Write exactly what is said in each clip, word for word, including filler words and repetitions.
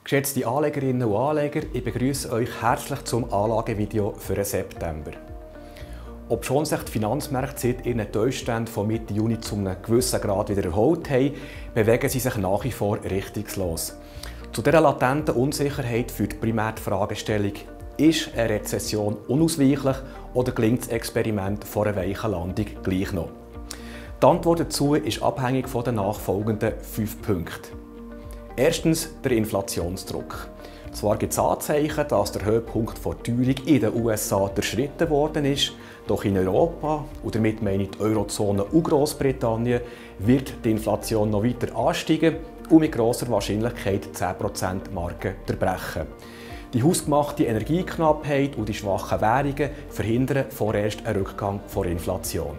Geschätzte Anlegerinnen und Anleger, ich begrüße euch herzlich zum Anlagevideo für den September. Obschon sich die Finanzmärkte seit ihren Tiefständen von Mitte Juni zu einem gewissen Grad wieder erholt haben, bewegen sie sich nach wie vor richtungslos. Zu dieser latenten Unsicherheit führt primär die Fragestellung: Ist eine Rezession unausweichlich oder gelingt das Experiment vor einer weichen Landung gleich noch? Die Antwort dazu ist abhängig von den nachfolgenden fünf Punkten. Erstens der Inflationsdruck. Zwar gibt es Anzeichen, dass der Höhepunkt der Teuerung in den U S A durchschritten worden ist, doch in Europa, und damit meine ich die Eurozone und Großbritannien, wird die Inflation noch weiter ansteigen und mit grosser Wahrscheinlichkeit die zehn Prozent Marke durchbrechen. Die hausgemachte Energieknappheit und die schwachen Währungen verhindern vorerst einen Rückgang der Inflation.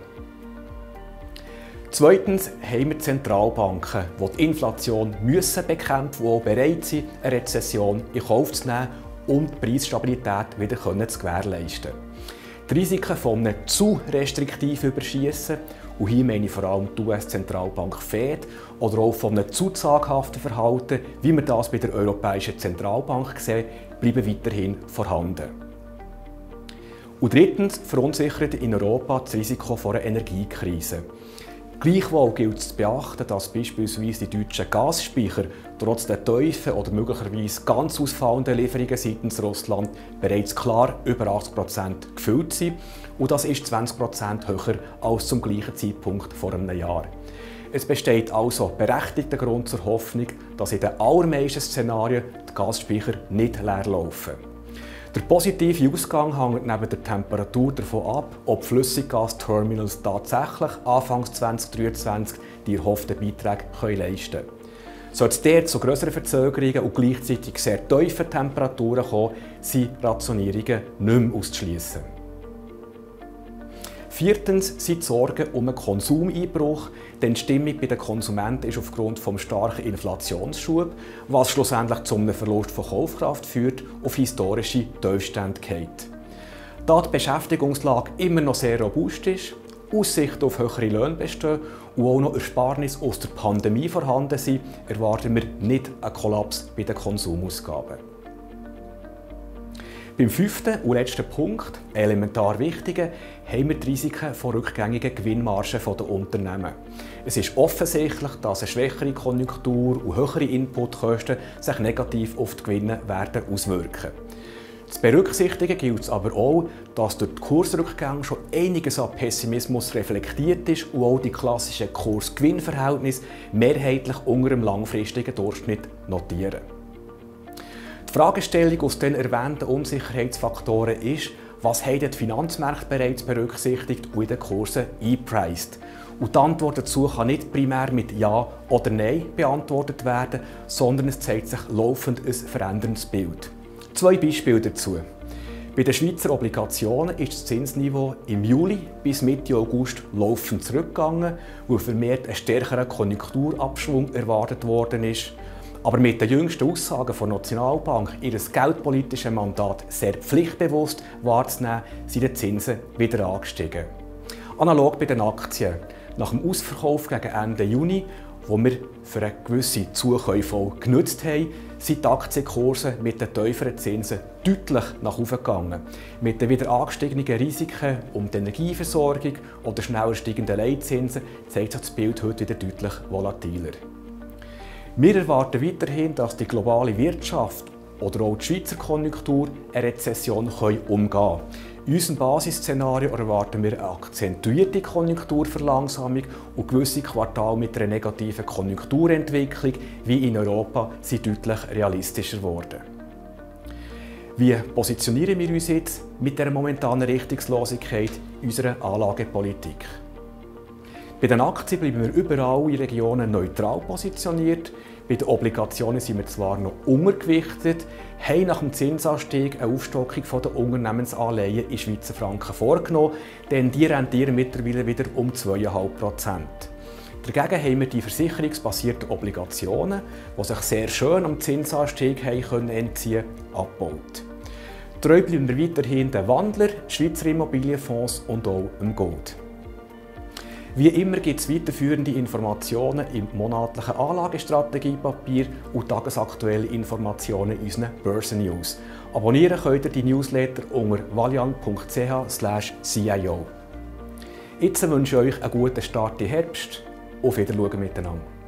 Zweitens haben wir Zentralbanken, die die Inflation müssen bekämpfen und auch bereit sind, eine Rezession in Kauf zu nehmen, um die Preisstabilität wieder zu gewährleisten. Die Risiken von einem zu restriktiven Überschiessen, und hier meine ich vor allem die U S-Zentralbank Fed, oder auch von einem zu zaghaften Verhalten, wie wir das bei der Europäischen Zentralbank sehen, bleiben weiterhin vorhanden. Und drittens verunsichert in Europa das Risiko einer Energiekrise. Gleichwohl gilt es zu beachten, dass beispielsweise die deutschen Gasspeicher trotz der tiefen oder möglicherweise ganz ausfallenden Lieferungen seitens Russland bereits klar über achtzig Prozent gefüllt sind, und das ist zwanzig Prozent höher als zum gleichen Zeitpunkt vor einem Jahr. Es besteht also berechtigter Grund zur Hoffnung, dass in den allermeisten Szenarien die Gasspeicher nicht leer laufen. Der positive Ausgang hängt neben der Temperatur davon ab, ob Flüssiggasterminals tatsächlich Anfang zwanzig dreiundzwanzig die erhofften Beiträge leisten können. Sollte es dort zu grösseren Verzögerungen und gleichzeitig sehr tiefen Temperaturen kommen, sind Rationierungen nicht mehr auszuschliessen. Viertens sind die Sorgen um einen Konsumeinbruch, denn die Stimmung bei den Konsumenten ist aufgrund des starken Inflationsschubs, was schlussendlich zu einem Verlust von Kaufkraft führt, auf historische Tiefstände geht. Da die Beschäftigungslage immer noch sehr robust ist, Aussichten auf höhere Löhne bestehen und auch noch Ersparnisse aus der Pandemie vorhanden sind, erwarten wir nicht einen Kollaps bei den Konsumausgaben. Beim fünften und letzten Punkt, elementar wichtigen, haben wir die Risiken von rückgängigen Gewinnmargen der Unternehmen. Es ist offensichtlich, dass eine schwächere Konjunktur und höhere Inputkosten sich negativ auf die Gewinne werden auswirken. Zu berücksichtigen gilt es aber auch, dass durch die Kursrückgänge schon einiges an Pessimismus reflektiert ist und auch die klassischen Kurs-Gewinn-Verhältnisse mehrheitlich unter dem langfristigen Durchschnitt notieren. Die Fragestellung aus den erwähnten Unsicherheitsfaktoren ist, was haben die Finanzmärkte bereits berücksichtigt und in den Kursen eingepreist. Und die Antwort dazu kann nicht primär mit Ja oder Nein beantwortet werden, sondern es zeigt sich laufend ein veränderndes Bild. Zwei Beispiele dazu. Bei den Schweizer Obligationen ist das Zinsniveau im Juli bis Mitte August laufend zurückgegangen, weil vermehrt ein stärkerer Konjunkturabschwung erwartet worden ist. Aber mit den jüngsten Aussagen der Nationalbank, ihr geldpolitisches Mandat sehr pflichtbewusst wahrzunehmen, sind die Zinsen wieder angestiegen. Analog bei den Aktien. Nach dem Ausverkauf gegen Ende Juni, wo wir für eine gewisse Zukäufe genutzt haben, sind die Aktienkurse mit den tieferen Zinsen deutlich nach oben gegangen. Mit den wieder angestiegenen Risiken um die Energieversorgung oder schneller steigenden Leitzinsen zeigt sich das Bild heute wieder deutlich volatiler. Wir erwarten weiterhin, dass die globale Wirtschaft oder auch die Schweizer Konjunktur eine Rezession umgehen können. In unserem Basisszenario erwarten wir eine akzentuierte Konjunkturverlangsamung und gewisse Quartale mit einer negativen Konjunkturentwicklung, wie in Europa, sind deutlich realistischer geworden. Wie positionieren wir uns jetzt mit der momentanen Richtungslosigkeit unserer Anlagepolitik? Bei den Aktien bleiben wir überall in Regionen neutral positioniert. Bei den Obligationen sind wir zwar noch untergewichtet, haben nach dem Zinsanstieg eine Aufstockung der Unternehmensanleihen in Schweizer Franken vorgenommen, denn die rentieren mittlerweile wieder um zwei Komma fünf Prozent. Dagegen haben wir die versicherungsbasierten Obligationen, die sich sehr schön am Zinsanstieg entziehen konnten, abgebaut. Treu bleiben wir weiterhin den Wandler, Schweizer Immobilienfonds und auch dem Gold. Wie immer gibt es weiterführende Informationen im monatlichen Anlagestrategiepapier und tagesaktuelle Informationen in unseren Börsennews. Abonnieren könnt ihr die Newsletter unter valiant punkt c h slash c i o. Jetzt wünsche ich euch einen guten Start im Herbst. Auf Wiedersehen miteinander.